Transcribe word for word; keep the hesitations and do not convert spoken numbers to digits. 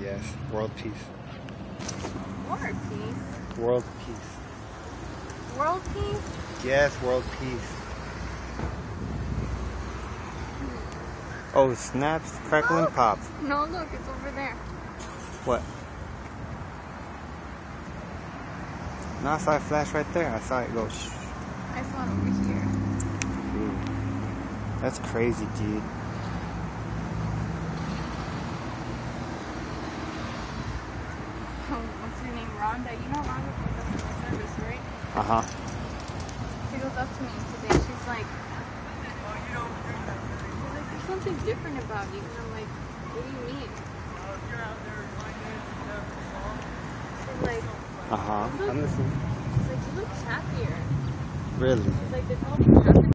Yes, world peace. War peace? World peace. World peace? Yes, world peace. Oh, snaps, crackling, Oh. pops. No, look, it's over there. What? No, I saw it flash right there. I saw it go shh. I saw it over here. Ooh. That's crazy, dude. Oh, what's her name? Rhonda. You know Rhonda from customer service, right? Uh-huh. She goes up to me today. She's like, she's like, there's something different about you. And I'm like, what do you mean? She's like, Uh-huh. I'm listening. she's like, you look happier. Really? She's like, there's all these happy